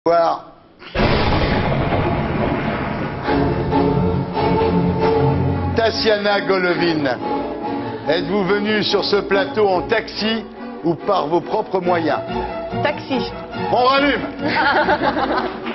Bonsoir. Tatiana Golovin, êtes-vous venue sur ce plateau en taxi ou par vos propres moyens? Taxi. On rallume.